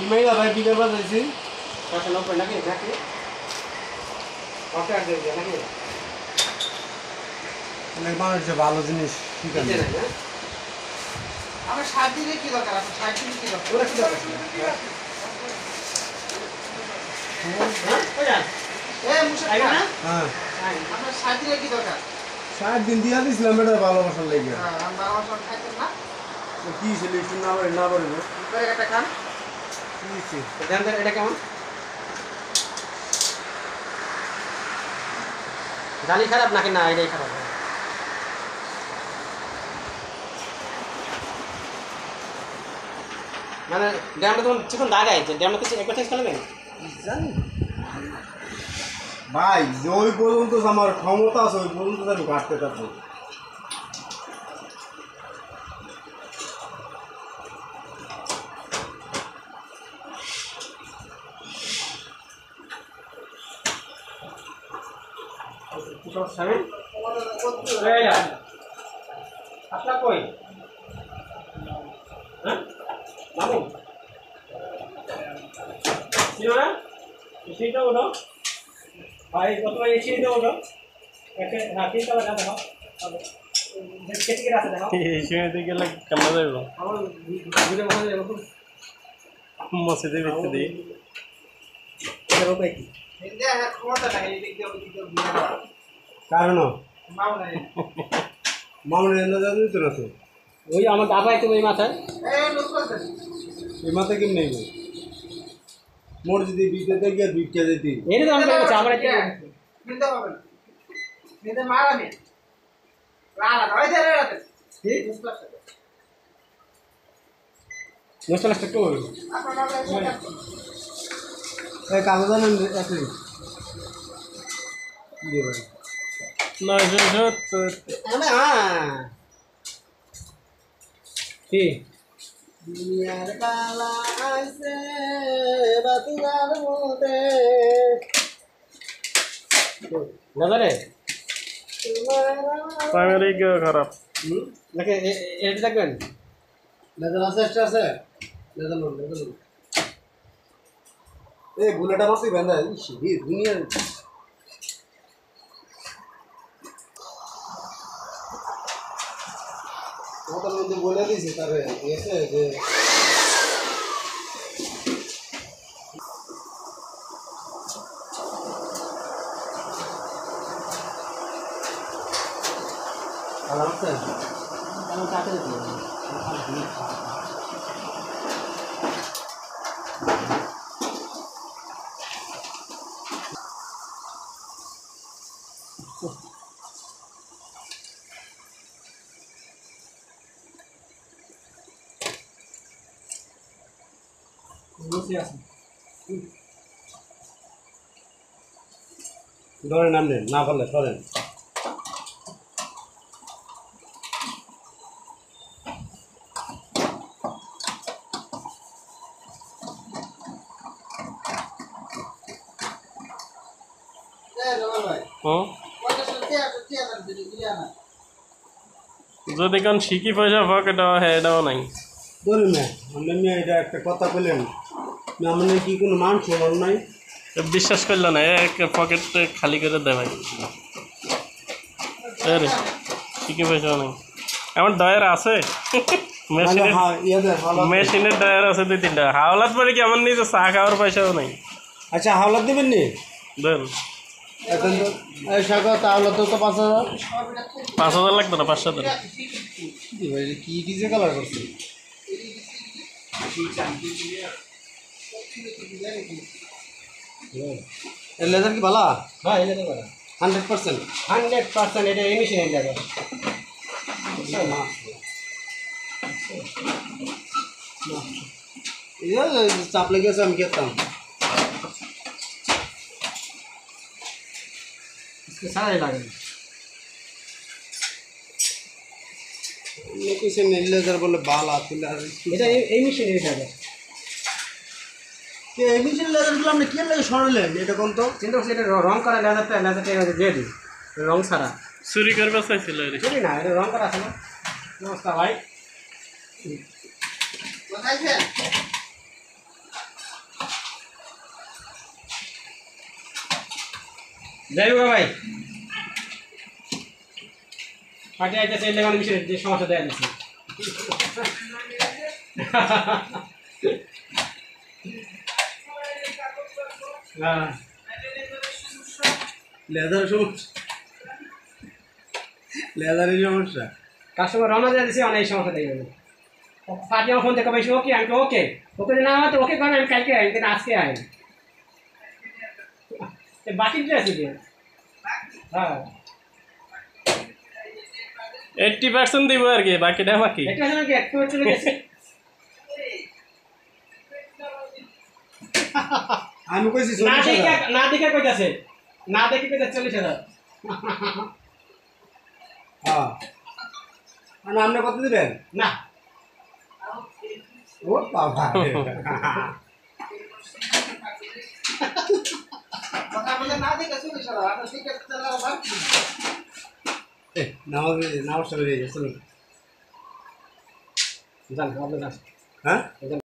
মেয়েরা ভাই বিকাল বাজাইছি টাকা নব্বই নাকি নাকি অটো দিয়ে দিয়ে নাকি অনেক মানুষের ভালো জিনিস ঠিক আছে না আমার 7 দিনে কি দরকার আছে 7 দিনে কি দরকার ওরা কি দরকার হ্যাঁ মুশা আইবা না হ্যাঁ আমার 7 দিনে কি দরকার 7 দিন দিয়া দিছিলাম এটা ভালোবাসার লাগি হ্যাঁ আমরা ভালোবাসা খাইতে না কি সিলেকশন না করে না পারবো করে একটা খান কি দেন এটা কেমন গালি খারাপ নাকি না এটাই খারাপ মানে ড্যামটা তখন চিকন দাগ আছে ড্যামটা কিছু একবার চেঞ্জ করলেন জানি ভাই ওই পর্যন্ত আমার ক্ষমতা আছে ওই পর্যন্ত আমি কাটতে থাকবো আপনার কই হ্যাঁ মামু সিওরা এসিটা ওঠো ভাই প্রথমে এসিটা ওঠো একে রাখি তাহলে না দেখো কেটে কেটে আছে দেখো এসিতে গেলে কেমন যাইব আমার ভিডিও মনে হয় এরকম মসজিদে ভিতরে দিই এরকম কি এটা ক্ষমতা নাই এই দিকে কারণ মামু মামুনের এনে যাবে তো আছে ওই আমার দাবাই তো ওই মাথায় এই মাথা কেমন নেই মোর যদি বিতে গিয়ে বিটকে দিতি এটা তো আমরা কাছে আমরা কি নিতে হবে না নিতে মারামি রালা ধরে ধরে রাতে ঠিক মুসলাস একটু এই কাগজ জানেন আছে দিয়ে ভাই 970 কি দুনিয়ার কালা আইছে বাতিলার মতে নজরে প্রাইমারি খারাপ নাকি এটা দেখবেন লেজার আছে এক্সট্রা আছে লেজার এই বুলেটা মাসি বেঁধা ইসি দুনিয়ার ওটার মধ্যে বলে দিয়েছি তারে এসে যে ভালো আছে আমি কাটে দিই ধরে নাম নেন না পারলে সরেন যদি কোন শিকি পয়সা পকেটে এটাও নাই ধরুন না আপনি এটা একটা কথা বললেন আমাদের কি কোনো মান সম্মান নাই বিশ্বাস করল না এক পকেট খালি করে দে ভাই আরে শিকি পয়সাও নাই আমার ডয়ার আছে মেশিনের ডয়ার আছে 2-3টা হাওলাত পরে কি আমার নিজে চা খাওয়ার পয়সাও নাই আচ্ছা হাওলাত দেবেন নি দেন এখন তো এই শাখা তাহলে তো 5000 5000 লাগবে না 500 দেন কি ডিজে কালার করছে লেজার কি ভালো হ্যাঁ এটা তো করে 100% 100% এটা এমিশন এর জায়গা চাপ লেগেছে আমি খেতাম সারাই লাগে কিছু লেজার বলে বালা তুলে আর এটা এমিশন এর জায়গা এমিশন লেজারগুলো আপনি কি লাগে সরালেন এটা কোন তো কিন্তু সেটা রং করা লেজারটা দিয়ে দিই রং ছাড়া চুরি করবে চাইছিল চুরি না এটা রং করা আছে না নমস্কার ভাই কোথায় যাই হোক ভাই পার্টি আইতেছে এর লেগানো বিষয়ে যে সমস্যা দেয়া দিচ্ছে হ্যাঁ লেদার সমস্যা, লেদারের সমস্যা। কাস্টমার রওনা দেওয়া দিচ্ছে অনেক সমস্যা দেয় যাবে পার্টি আমার ফোন থেকে ভাই ওকে আমি তো ওকে ওকে না আমার তো ওকে করেন আমি কালকে আই কিন্তু আজকে আই বাকি দিয়ে আছে হ্যাঁ 80% দিব আর কি, বাকিটা বাকি। এটা আসলে কি একটু চলে গেছে আমি কইছি না 40,000। দেখে না দেখে কইতাছে না দেখে কইতাছে 40,000 হ্যাঁ, আর আপনি কত দিবেন? না ও বাবা নামাজ নামাজ চলে গেছে, চলুন জান আপনি জান হ্যাঁ।